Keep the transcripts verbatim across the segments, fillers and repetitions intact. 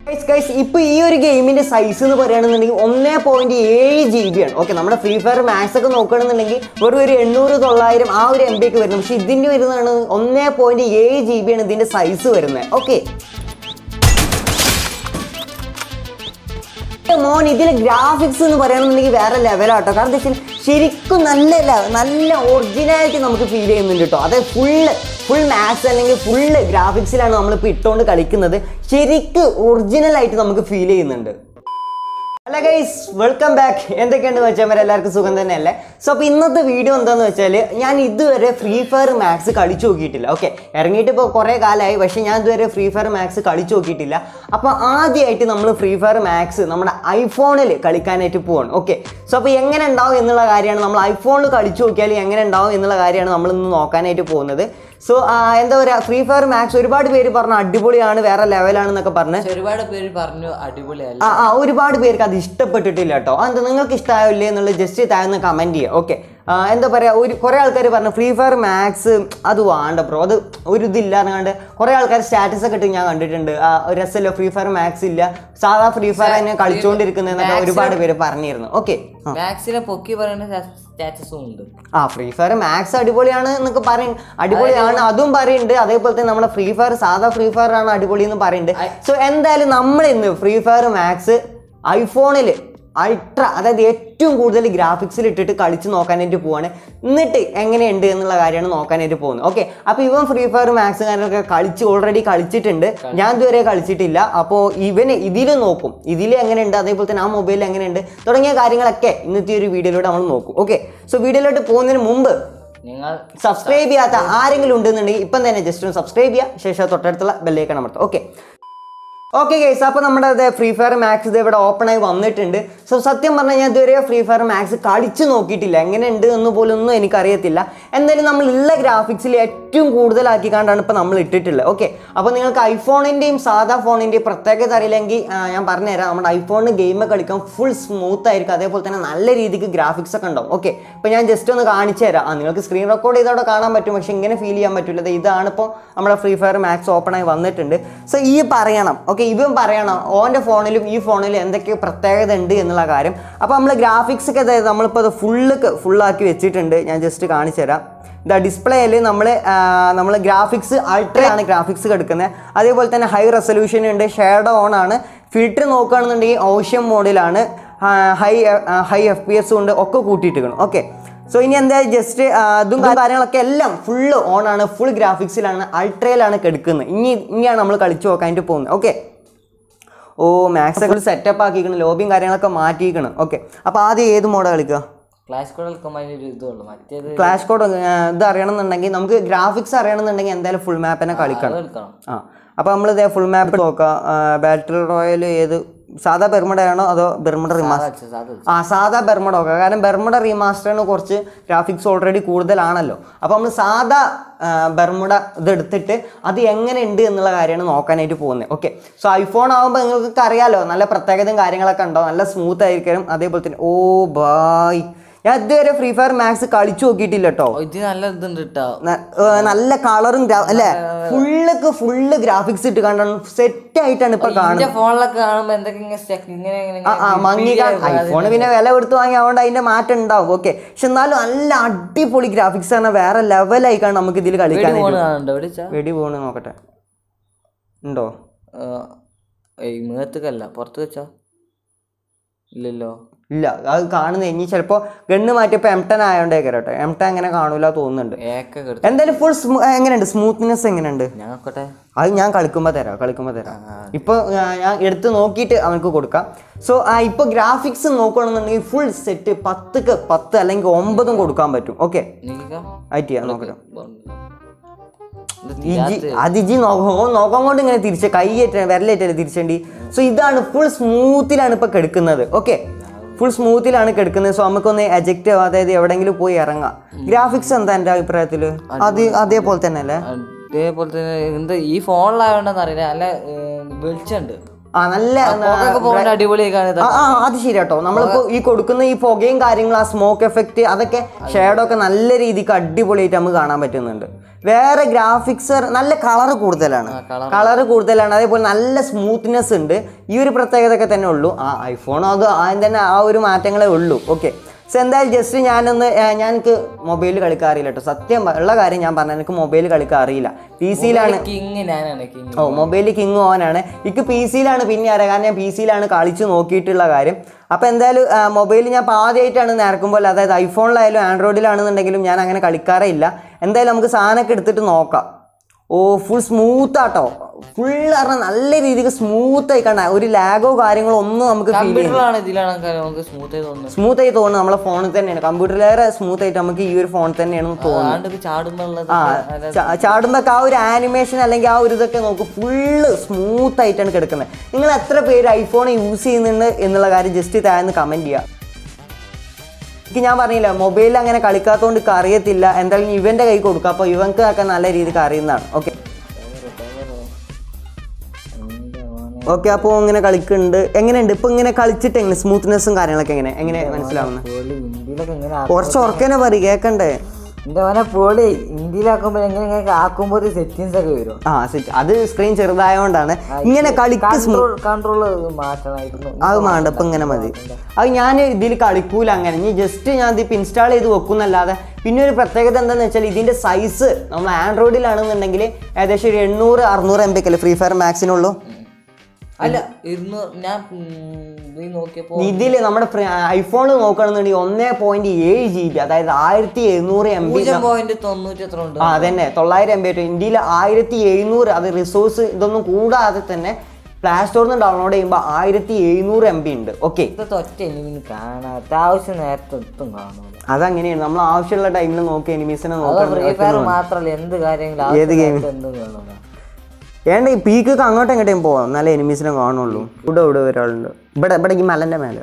Guys, guys, ഇപ്പോൾ ഈ ഒരു ഗെയിമിന്റെ സൈസ് എന്ന് പറയുകയാണെന്നുണ്ടെങ്കിൽ ഒന്നേ പോയിന്റ് ഏഴ് ജി ബി ആണ്. ഓക്കെ, നമ്മുടെ ഫ്രീ ഫയർ മാക്സ് ഒക്കെ നോക്കുകയാണെന്നുണ്ടെങ്കിൽ വെറും ഒരു എണ്ണൂറ് തൊള്ളായിരം ആ ഒരു എം ബി ഒക്കെ വരുന്നത്. പക്ഷെ ഇതിന്റെ വരുന്നതാണ് ഒന്നേ പോയിന്റ് ഏഴ് ജി ബി ആണ് ഇതിന്റെ സൈസ് വരുന്നത്. ഓക്കെ, മോൻ ഇതിലെ ഗ്രാഫിക്സ് എന്ന് പറയുകയാണെന്നുണ്ടെങ്കിൽ വേറെ ലെവലാട്ടോ. കാരണം എന്താ വെച്ചാൽ ശരിക്കും നല്ല നല്ല ഒറിജിനാലിറ്റി നമുക്ക് ഫീൽ ചെയ്യുന്നുണ്ട് കേട്ടോ. അതായത് ഫുള്ള് ഫുൾ മാക്സ് അല്ലെങ്കിൽ ഫുള്ള് ഗ്രാഫിക്സിലാണ് നമ്മളിപ്പോൾ ഇട്ടുകൊണ്ട് കളിക്കുന്നത്. ശരിക്കും ഒറിജിനലായിട്ട് നമുക്ക് ഫീൽ ചെയ്യുന്നുണ്ട്. Hello guys, welcome back. എന്തൊക്കെയുണ്ട് വെച്ചാൽ എല്ലാവർക്കും സുഖം തന്നെയല്ലേ? സോ അപ്പോൾ ഇന്നത്തെ വീഡിയോ എന്താണെന്ന് വെച്ചാൽ ഞാൻ ഇതുവരെ ഫ്രീ ഫയർ മാക്സ് കളിച്ചു നോക്കിയിട്ടില്ല. ഓക്കെ, ഇറങ്ങിയിട്ട് ഇപ്പോൾ കുറേ കാലമായി, പക്ഷേ ഞാൻ ഇതുവരെ ഫ്രീ ഫയർ മാക്സ് കളിച്ചു നോക്കിയിട്ടില്ല. അപ്പോൾ ആദ്യമായിട്ട് നമ്മൾ ഫ്രീ ഫയർ മാക്സ് നമ്മുടെ ഐഫോണിൽ കളിക്കാനായിട്ട് പോവാണ്. ഓക്കെ, സോ അപ്പോൾ എങ്ങനെ ഉണ്ടാവും എന്നുള്ള കാര്യമാണ്, നമ്മൾ ഐഫോണിൽ കളിച്ചു നോക്കിയാൽ എങ്ങനെ ഉണ്ടാവും എന്നുള്ള കാര്യമാണ് നമ്മളിന്ന് നോക്കാനായിട്ട് പോകുന്നത്. സോ എന്താ പറയുക, ഫ്രീ ഫയർ മാക്സ് ഒരുപാട് പേര് പറഞ്ഞു അടിപൊളിയാണ്, വേറെ ലെവലാണെന്നൊക്കെ പറഞ്ഞ് ഒരുപാട് പേര് പറഞ്ഞു അടിപൊളിയല്ല. ആ ആ ഒരുപാട് പേർക്ക് അത് ഇഷ്ടപ്പെട്ടിട്ടില്ല കേട്ടോ. എന്താ നിങ്ങൾക്ക് ഇഷ്ടമാവില്ലേ എന്നുള്ളത് ജസ്റ്റ് താഴ്ന്ന് കമൻറ്റ് ചെയ്യുക. ഓക്കെ, എന്താ പറയുക, ഒരു കുറേ ആൾക്കാർ പറഞ്ഞു ഫ്രീ ഫയർ മാക്സ് അത് വേണ്ട ബ്രോ, അത് ഒരു ഇതില്ല എന്നുകൊണ്ട് കുറേ ആൾക്കാർ സ്റ്റാറ്റസ് ഒക്കെ ഇട്ട് ഞാൻ കണ്ടിട്ടുണ്ട്. രസമല്ലോ, ഫ്രീ ഫയർ മാക്സ് ഇല്ല, സാധാ ഫ്രീ ഫയർ തന്നെ കളിച്ചുകൊണ്ടിരിക്കുന്നതെന്നൊക്കെ ഒരുപാട് പേര് പറഞ്ഞിരുന്നു. ഓക്കെ, മാക്സിനെ പൊക്കി പറയുന്ന സ്റ്റാറ്റസും ഉണ്ട്. ആ ഫ്രീ ഫയർ മാക്സ് അടിപൊളിയാണ് എന്നൊക്കെ പറയും, അടിപൊളിയാണ് അതും പറയുന്നുണ്ട്. അതേപോലെ തന്നെ നമ്മുടെ ഫ്രീ ഫയർ സാധാ ഫ്രീ ഫയർ ആണ് അടിപൊളി എന്ന് പറയുന്നുണ്ട്. സോ എന്തായാലും നമ്മൾ ഇന്ന് ഫ്രീ ഫയർ മാക്സ് ഐഫോണിൽ അൾട്ര, അതായത് ഏറ്റവും കൂടുതൽ ഗ്രാഫിക്സിൽ ഇട്ടിട്ട് കളിച്ച് നോക്കാനായിട്ട് പോവാണ്. എന്നിട്ട് എങ്ങനെയുണ്ട് എന്നുള്ള കാര്യമാണ് നോക്കാനായിട്ട് പോകുന്നത്. ഓക്കെ, അപ്പോൾ ഇവൻ ഫ്രീ ഫയർ മാക്സ് കാര്യങ്ങളൊക്കെ കളിച്ച് ഓൾറെഡി കളിച്ചിട്ടുണ്ട്, ഞാൻ ഇതുവരെ കളിച്ചിട്ടില്ല. അപ്പോൾ ഇവന് ഇതിൽ നോക്കും, ഇതിൽ എങ്ങനെയുണ്ട്, അതേപോലെ തന്നെ ആ മൊബൈലിൽ എങ്ങനെയുണ്ട് തുടങ്ങിയ കാര്യങ്ങളൊക്കെ ഇന്നത്തെ ഒരു വീഡിയോയിലൂടെ നമ്മൾ നോക്കും. ഓക്കെ, സോ വീഡിയോയിലോട്ട് പോകുന്നതിന് മുമ്പ് നിങ്ങൾ സബ്സ്ക്രൈബ് ചെയ്യാത്ത ആരെങ്കിലും ഉണ്ടെന്നുണ്ടെങ്കിൽ ഇപ്പം തന്നെ ജസ്റ്റ് ഒന്ന് സബ്സ്ക്രൈബ് ചെയ്യുക, ശേഷം തൊട്ടടുത്തുള്ള ബെല്ലൈക്കൺ അമർത്തുക. ഓക്കെ ഓക്കെ ഗൈസ്, അപ്പോൾ നമ്മുടെ അത് ഫ്രീ ഫയർ മാക്സ് ഇത് ഇവിടെ ഓപ്പൺ ആയി വന്നിട്ടുണ്ട്. സോ സത്യം പറഞ്ഞാൽ ഞാൻ ഇതുവരെ ഫ്രീ ഫയർ മാക്സ് കളിച്ച് നോക്കിയിട്ടില്ല, എങ്ങനെയുണ്ട് എന്ന് പോലും ഒന്നും എനിക്കറിയത്തില്ല. എന്തായാലും നമ്മളുള്ള ഗ്രാഫിക്സിൽ ഏറ്റവും കൂടുതലാക്കിക്കാണ്ടാണ് ഇപ്പോൾ നമ്മൾ ഇട്ടിട്ടുള്ളത്. ഓക്കെ, അപ്പോൾ നിങ്ങൾക്ക് ഐഫോണിൻ്റെയും സാധാ ഫോണിൻ്റെയും പ്രത്യേകത അറിയില്ലെങ്കിൽ ഞാൻ പറഞ്ഞുതരാം. നമ്മുടെ ഐഫോണിന് ഗെയിം കളിക്കാൻ ഫുൾ സ്മൂത്ത് ആയിരിക്കും, അതേപോലെ തന്നെ നല്ല രീതിക്ക് ഗ്രാഫിക്സ് ഒക്കെ ഉണ്ടാവും. ഓക്കെ, ഇപ്പോൾ ഞാൻ ജസ്റ്റ് ഒന്ന് കാണിച്ചു തരാം. ആ നിങ്ങൾക്ക് സ്ക്രീൻ റെക്കോർഡ് ചെയ്തവിടെ കാണാൻ പറ്റും, പക്ഷേ ഇങ്ങനെ ഫീൽ ചെയ്യാൻ പറ്റില്ല. ഇതാണ് ഇപ്പോൾ നമ്മുടെ ഫ്രീ ഫയർ മാക്സ് ഓപ്പൺ ആയി വന്നിട്ടുണ്ട്. സോ ഈ പറയണം, ഓക്കെ ഇവൻ പറയണം ഓൻ്റെ ഫോണിലും ഈ ഫോണിലും എന്തൊക്കെ പ്രത്യേകത ഉണ്ട് എന്നുള്ള കാര്യം. അപ്പോൾ നമ്മൾ ഗ്രാഫിക്സ് ഒക്കെ അതായത് നമ്മളിപ്പോൾ അത് ഫുള്ള് ഫുള്ളാക്കി വെച്ചിട്ടുണ്ട്. ഞാൻ ജസ്റ്റ് കാണിച്ചു തരാം. ഇതാ ഡിസ്പ്ലേയിൽ നമ്മൾ നമ്മൾ ഗ്രാഫിക്സ് അൾട്രയാണ് ഗ്രാഫിക്സ് എടുക്കുന്നത്. അതേപോലെ തന്നെ ഹൈ റെസൊല്യൂഷൻ ഉണ്ട്, ഷേഡോ ഓൺ ആണ്. ഫിൽറ്റർ നോക്കുകയാണെന്നുണ്ടെങ്കിൽ ഓഷ്യൻ മോഡിലാണ്, high high F P S കൊണ്ട് ഒക്കെ കൂട്ടിയിട്ടിരിക്കണം. ഓക്കെ, സോ ഇനി എന്തായാലും ജസ്റ്റ് അതും കാര്യങ്ങളൊക്കെ എല്ലാം ഫുള്ള് ഓൺ ആണ്, ഫുൾ ഗ്രാഫിക്സിലാണ്, അൾട്രയിലാണ് എടുക്കുന്നത്. ഇനി ഇനിയാണ് നമ്മൾ കളിച്ചു നോക്കാനായിട്ട് പോകുന്നത്. ഓക്കെ, ഓ മാക്സ് ഒക്കെ സെറ്റപ്പ് ആക്കിക്കണം, ലോബിയും കാര്യങ്ങളൊക്കെ മാറ്റിയിരിക്കണം. ഓക്കെ, അപ്പോൾ ആദ്യം ഏത് മോഡാണ് കളിക്കുക? ക്ലാഷ് കോഡ് കളിക്കുമ്പോൾ ഇതുള്ളൂ, മറ്റേത് ക്ലാഷ് കോഡ് ഇത് അറിയണമെന്നുണ്ടെങ്കിൽ നമുക്ക് ഗ്രാഫിക്സ് അറിയണമെന്നുണ്ടെങ്കിൽ എന്തായാലും ഫുൾ മാപ്പിനെ കളിക്കണം. ആ അപ്പോൾ നമ്മൾ ഇതേ ഫുൾ മാപ്പ് നോക്കാം. ബാറ്റിൽ റോയൽ ഏത്, സാധാ ബെർമുഡയാണോ അതോ ബെർമുഡ റീമാസ്റ്റർ? ആ സാധാ ബെർമുഡ നോക്കാം, കാരണം ബെർമുഡ റീമാസ്റ്ററിന് കുറച്ച് ഗ്രാഫിക്സ് ഓൾറെഡി കൂടുതലാണല്ലോ. അപ്പോൾ നമ്മൾ സാധാ ബെർമുഡ ഇതെടുത്തിട്ട് അത് എങ്ങനെ ഉണ്ട് എന്നുള്ള കാര്യമാണ് നോക്കാനായിട്ട് പോകുന്നത്. ഓക്കെ, സോ ഐഫോൺ ആകുമ്പോൾ നിങ്ങൾക്ക് അറിയാമല്ലോ നല്ല പ്രത്യേകതയും കാര്യങ്ങളൊക്കെ ഉണ്ടാവും, നല്ല സ്മൂത്ത് ആയിരിക്കും. അതേപോലെ തന്നെ ഓ ബായ്, ഞാൻ ഇതുവരെ ഫ്രീ ഫയർ മാക്സ് കളിച്ചു നോക്കിയിട്ടില്ല കേട്ടോ. ഇത് നല്ല ഇതുണ്ട് കേട്ടോ, നല്ല കളറും അല്ലേ, ഫുള്ളൊക്കെ ഫുള്ള് ഗ്രാഫിക്സ് ഇട്ട് കണ്ടാണ് സെറ്റ് ആയിട്ടാണ് ഇപ്പൊ കാണുന്നത്. ഫോണിലൊക്കെ കാണുമ്പോൾ എന്തൊക്കെ ആ മങ്ങി ഐഫോണ് പിന്നെ വില കൊടുത്ത് വാങ്ങി, അതുകൊണ്ട് അതിന്റെ മാറ്റം ഉണ്ടാവും. ഓക്കെ, പക്ഷെ എന്നാലും നല്ല അടിപൊളി ഗ്രാഫിക്സ് ആണ്, വേറെ ലെവലായിക്കാണ് നമുക്ക് ഇതിൽ കളിക്കാൻ. വെടി പോണ് നോക്കട്ടെ, ഉണ്ടോ? മേത്തക്കല്ല, പുറത്ത് വെച്ചാ ഇല്ലല്ലോ. ഇല്ല, അത് കാണുന്നത് ഇനി ചിലപ്പോൾ ഗണ്ണ് മാറ്റിയപ്പോൾ എം ടെൻ ആയതുകൊണ്ടേ കേട്ടോ, എം ടെൻ അങ്ങനെ കാണൂല തോന്നുന്നുണ്ട്. എന്തായാലും ഫുൾ എങ്ങനെയുണ്ട്, സ്മൂത്ത്നെസ് എങ്ങനെയുണ്ട്? അത് ഞാൻ കളിക്കുമ്പോൾ തരാം കളിക്കുമ്പോൾ തരാം ഇപ്പോൾ ഞാൻ എടുത്ത് നോക്കിയിട്ട് അവനക്ക് കൊടുക്കാം. സോ ഇപ്പോൾ ഗ്രാഫിക്സ് നോക്കുകയാണെന്നുണ്ടെങ്കിൽ ഫുൾ സെറ്റ് പത്തുക്ക് പത്ത് അല്ലെങ്കിൽ ഒമ്പതും കൊടുക്കാൻ പറ്റും. ഓക്കെ, ആയിട്ട് നോക്കട്ടെ. അത് ഇജി നോക്കാം നോക്കാൻ കൊണ്ട് ഇങ്ങനെ തിരിച്ച് കൈയേറ്റ വിരലേറ്റല്ലേ തിരിച്ചേണ്ടി. സോ ഇതാണ് ഫുൾ സ്മൂത്തിലാണ് ഇപ്പോൾ കിടക്കുന്നത്. ഓക്കെ, ഫുൾ സ്മൂത്തിലാണ് കിടക്കുന്നത്. സോ നമുക്കൊന്ന് എജക്റ്റ് അതായത് എവിടെയെങ്കിലും പോയി ഇറങ്ങാം. ഗ്രാഫിക്സ് എന്താ എൻ്റെ അഭിപ്രായത്തിൽ? അത് അതേപോലെ തന്നെ അല്ലേ? അതേപോലെ തന്നെ എന്താ ഈ ഫോണിലായോണ്ടെന്ന് അറിയില്ല, നല്ല വെളിച്ചുണ്ട്. ആ നല്ല അടിപൊളിയായി. ആ അത് ശരി കേട്ടോ. നമ്മളിപ്പോ ഈ കൊടുക്കുന്ന ഈ പുകയും കാര്യങ്ങളും, ആ സ്മോക്ക് എഫക്റ്റ്, അതൊക്കെ ഷേഡോ ഒക്കെ നല്ല രീതിക്ക് അടിപൊളിയായിട്ട് നമുക്ക് കാണാൻ പറ്റുന്നുണ്ട്. വേറെ ഗ്രാഫിക്സ് നല്ല കളർ കൂടുതലാണ് കളർ കൂടുതലാണ് അതേപോലെ നല്ല സ്മൂത്ത്നെസ് ഉണ്ട്. ഈ ഒരു പ്രത്യേകത ഒക്കെ തന്നെ ഉള്ളൂ. ആ ഐഫോൺ അത് ആദ്യം തന്നെ ആ ഒരു മാറ്റങ്ങളേ ഉള്ളൂ. ഓക്കെ, സോ എന്തായാലും ജസ്റ്റ് ഞാനൊന്ന് ഞാൻ എനിക്ക് മൊബൈലിൽ കളിക്കാൻ അറിയില്ല കേട്ടോ. സത്യം ഉള്ള കാര്യം ഞാൻ പറഞ്ഞത്, എനിക്ക് മൊബൈലിൽ കളിക്കാൻ അറിയില്ല. പി സിയിലാണ് ഓ മൊബൈലിൽ കിങ് ഓനാണ്. എനിക്ക് പി സിയിലാണ് പിന്നെ അറിയാം, കാരണം ഞാൻ പി സിയിലാണ് കളിച്ച് നോക്കിയിട്ടുള്ള കാര്യം. അപ്പോൾ എന്തായാലും മൊബൈലിൽ ഞാൻ ഇപ്പോൾ ആദ്യമായിട്ടാണ് നേർക്കുമ്പോൾ, അതായത് ഐഫോണിലായാലും ആൻഡ്രോയിഡിലാണെന്നുണ്ടെങ്കിലും ഞാൻ അങ്ങനെ കളിക്കാറേ ഇല്ല. എന്തായാലും നമുക്ക് സാധനമൊക്കെ എടുത്തിട്ട് നോക്കാം. ഓ ഫുൾ സ്മൂത്ത് ആട്ടോ, ഫുൾ പറഞ്ഞാൽ നല്ല രീതിക്ക് സ്മൂത്ത് ആയി കാണാൻ, ഒരു ലാഗോ കാര്യങ്ങളോ ഒന്നും നമുക്ക് സ്മൂത്ത് ആയി തോന്നുന്നു. നമ്മളെ ഫോണിൽ തന്നെയാണ്, കമ്പ്യൂട്ടറിലേറെ സ്മൂത്ത് ആയിട്ട് നമുക്ക് ഈ ഒരു ഫോണിൽ തന്നെയാണ് തോന്നുന്നത്. ആ ചാടുമ്പോൾ ആ ഒരു ആനിമേഷൻ അല്ലെങ്കിൽ ആ ഒരു ഇതൊക്കെ നോക്കും, ഫുള്ള് സ്മൂത്ത് ആയിട്ടാണ് കിടക്കുന്നത്. നിങ്ങൾ എത്ര പേര് ഐഫോൺ യൂസ് ചെയ്യുന്നുണ്ട് എന്നുള്ള കാര്യം ജസ്റ്റ് താഴ്ന്ന് കമൻറ്റ് ചെയ്യുക. എനിക്ക് ഞാൻ പറഞ്ഞില്ല മൊബൈലിൽ അങ്ങനെ കളിക്കാത്തതുകൊണ്ട് എനിക്ക് അറിയത്തില്ല. എന്തായാലും ഇവൻ്റെ കൈ കൊടുക്കുക, അപ്പോൾ ഇവൻക്ക് ഒക്കെ നല്ല രീതിക്ക് അറിയുന്നതാണ്. ഓക്കെ ഓക്കെ അപ്പോൾ ഇങ്ങനെ കളിക്കുന്നുണ്ട്. എങ്ങനെയുണ്ട് ഇപ്പം ഇങ്ങനെ കളിച്ചിട്ട് എങ്ങനെ സ്മൂത്ത്നെസ്സും കാര്യങ്ങളൊക്കെ എങ്ങനെ എങ്ങനെ മനസ്സിലാവുന്നത്? കുറച്ച് ഉറക്കനെ പറയും കേൾക്കണ്ടേ. എന്റെ മോനെ പോളി ഇന്ത്യയിലാക്കുമ്പോ എങ്ങനെ ആക്കുമ്പോ സെറ്റിങ്സ് ഒക്കെ വരും. ആ സെറ്റ് അത് സ്ക്രീൻ ചെറുതായോണ്ടാണ് ഇങ്ങനെ കളിക്ക് കൺട്രോൾ മാറ്റണമായിരുന്നു. അത് വേണ്ട ഇപ്പം ഇങ്ങനെ മതി. അത് ഞാൻ ഇതിൽ കളിക്കൂല അങ്ങനെ, ഇനി ജസ്റ്റ് ഞാൻ ഇതിപ്പോൾ ഇൻസ്റ്റാൾ ചെയ്ത് വെക്കുന്നല്ലാതെ. പിന്നെ ഒരു പ്രത്യേകത എന്താണെന്ന് വെച്ചാൽ ഇതിൻ്റെ സൈസ് നമ്മൾ ആൻഡ്രോയിഡിലാണെന്നുണ്ടെങ്കിൽ ഏകദേശം ഒരു എണ്ണൂറ് അറുന്നൂറ് എം ബി ഒക്കെ അല്ലേ ഫ്രീ ഫയർ മാക്സിനുള്ളൂ. അല്ല ഞാൻ നോക്കിയപ്പോൾ ഇതില് നമ്മുടെ ഐഫോണിൽ നോക്കുകയാണെന്നുണ്ടെങ്കിൽ ഒന്നേ പോയിന്റ് ഏഴ് ജി ബി, അതായത് ആയിരത്തി എഴുന്നൂറ് എം ബി. ആ അതന്നെ തൊള്ളായിരം എം ബി ആയിട്ട് ഇന്ത്യയിൽ ആയിരത്തി എഴുന്നൂറ്. അത് റിസോഴ്സ് ഇതൊന്നും കൂടാതെ തന്നെ പ്ലേ സ്റ്റോറിൽ നിന്ന് ഡൗൺലോഡ് ചെയ്യുമ്പോൾ ആയിരത്തി എഴുന്നൂറ് എം ബി ഉണ്ട്. ഓക്കെ ആവശ്യം നേരത്തെ അതങ്ങനെയാണ്, നമ്മൾ ആവശ്യമുള്ള ടൈമിൽ നോക്കി എനിമീസിനെ നോക്കാം. മാത്രമല്ല എന്ത് കാര്യങ്ങളും ഏത് ഗെയിം ഏണ്ട ഈ പീക്കൊക്കെ അങ്ങോട്ടും ഇങ്ങോട്ടും പോവാം, നല്ല എനിമീസിനെ കാണുള്ളൂ. ഇവിടെ ഇവിടെ ഒരാളുണ്ട്, ഇവിടെ ഇവിടെ ഈ മലൻ്റെ മേലെ.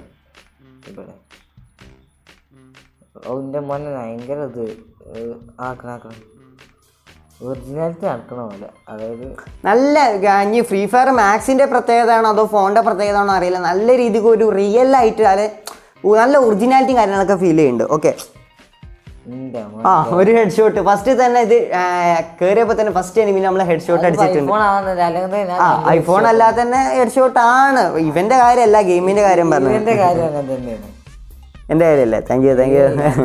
എൻ്റെ മോനെ ഭയങ്കര ഇത് ആക്കണാക്കണം ഒറിജിനാലിറ്റി നടക്കണ പോലെ. അതായത് നല്ല ഇനി ഫ്രീ ഫയർ മാക്സിൻ്റെ പ്രത്യേകത ആണോ അതോ ഫോണിൻ്റെ പ്രത്യേകത ആണോ അറിയില്ല, നല്ല രീതിക്ക് ഒരു റിയൽ ആയിട്ട് അത് നല്ല ഒറിജിനാലിറ്റിയും കാര്യങ്ങളൊക്കെ ഫീൽ ചെയ്യുന്നുണ്ട്. ഓക്കെ ആ ഒരു ഹെഡ് ഷോട്ട് ഫസ്റ്റ് തന്നെ ഇത് കയറിയപ്പോൾ തന്നെ ഫസ്റ്റ് എനിമി നമ്മളെ ഹെഡ് ഷോട്ട് അടിച്ചിട്ടുണ്ട്. ആ ഐഫോൺ അല്ലാതെ തന്നെ ഹെഡ് ഷോട്ട് ആണ്. ഇവന്റെ കാര്യമല്ല ഗെയിമിന്റെ കാര്യം പറഞ്ഞു. എന്റെ കാര്യമല്ലേ? Thank you thank you.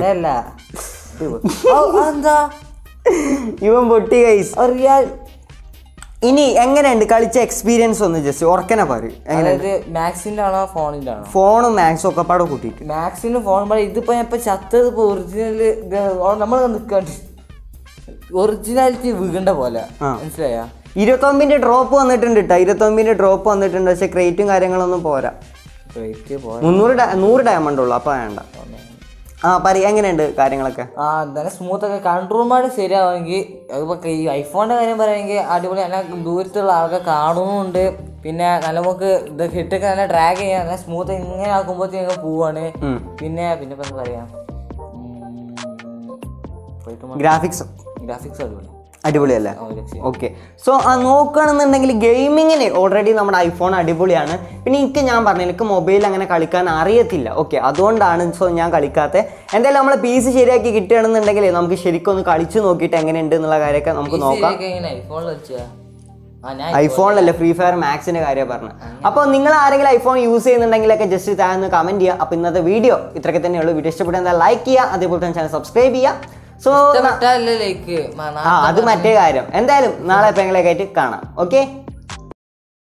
ഇവൻ പൊട്ടി ഗൈസ്. ഇനി എങ്ങനെയുണ്ട് കളിച്ച എക്സ്പീരിയൻസ് ഒന്ന് ജസ്റ്റ് ഓർക്കനെ പറയും. മാക്സിന്റെ ആണോ ഫോണിന്റെ ആണോ? ഫോണും മാക്സും ഒക്കെ പാടെ കൂട്ടിയിട്ട് മാക്സിന് ഫോൺ ഇതിപ്പോ ഇപ്പൊ ചത്തത് ഇപ്പൊ ഒറിജിനല് നമ്മൾ നിൽക്കാണ്ട് ഒറിജിനാലിറ്റി വീകണ്ട പോലെ മനസ്സിലായ. ഇരുപത്തൊമ്പതിന്റെ ഡ്രോപ്പ് വന്നിട്ടുണ്ട് കേട്ടോ, ഇരുപത്തൊമ്പതിന്റെ ഡ്രോപ്പ് വന്നിട്ടുണ്ട്. പക്ഷെ ക്രേറ്റും കാര്യങ്ങളൊന്നും പോരാ. മുന്നൂറ് നൂറ് ഡയമണ്ട് ഉള്ളു, അപ്പൊ വേണ്ട. ആ പറ എങ്ങനെയുണ്ട് കാര്യങ്ങളൊക്കെ? ആ എന്തായാലും സ്മൂത്ത് ഒക്കെ കൺട്രോൾ മാറി ശരിയാവുമെങ്കിൽ അതിപ്പോൾ ഈ ഐഫോണിൻ്റെ കാര്യം പറയുമെങ്കിൽ അടിപൊളി. നല്ല ദൂരത്തുള്ള ആൾക്കാർ കാണുന്നുണ്ട്. പിന്നെ നല്ല നമുക്ക് ഇത് ഹിറ്റൊക്കെ നല്ല ഡ്രാഗ് ചെയ്യാൻ നല്ല സ്മൂത്ത് ഇങ്ങനെ ആക്കുമ്പോഴത്തേക്ക് പോവാണ്. പിന്നെ പിന്നെ ഇപ്പം എന്താ പറയാ ഗ്രാഫിക്സ് ഗ്രാഫിക്സ് അടിപൊളി അടിപൊളിയല്ലേ? ഓക്കെ സോ നോക്കുകയാണെന്നുണ്ടെങ്കിൽ ഗെയിമിങ്ങിന് ഓൾറെഡി നമ്മുടെ ഐഫോൺ അടിപൊളിയാണ്. പിന്നെ എനിക്ക് ഞാൻ പറഞ്ഞു എനിക്ക് മൊബൈൽ അങ്ങനെ കളിക്കാൻ അറിയത്തില്ല. ഓക്കെ അതുകൊണ്ടാണ് സോ ഞാൻ കളിക്കാത്തത്. എന്തായാലും നമ്മളെ പി സി ശരിയാക്കി കിട്ടുകയാണെന്നുണ്ടെങ്കിൽ നമുക്ക് ശരിക്കും ഒന്ന് കളിച്ചു നോക്കിയിട്ട് എങ്ങനെയുണ്ട് എന്നുള്ള കാര്യമൊക്കെ നമുക്ക് നോക്കാം. ഐഫോണിലല്ലേ ഫ്രീ ഫയർ മാക്സിന്റെ കാര്യം പറഞ്ഞത്. അപ്പോൾ നിങ്ങൾ ആരെങ്കിലും ഐഫോൺ യൂസ് ചെയ്യുന്നുണ്ടെങ്കിലൊക്കെ ജസ്റ്റ് താഴെ കമന്റ് ചെയ്യുക. അപ്പോൾ ഇന്നത്തെ വീഡിയോ ഇത്രയൊക്കെ തന്നെയുള്ളൂ. വീഡിയോ ഇഷ്ടപ്പെട്ട എന്താ ലൈക്ക് ചെയ്യുക, അതേപോലെ തന്നെ ചാനൽ സബ്സ്ക്രൈബ് ചെയ്യുക. സോ അത് മറ്റേ കാര്യം. എന്തായാലും നാളെ പെങ്ങളെ ആയിട്ട് കാണാം. ഓക്കെ.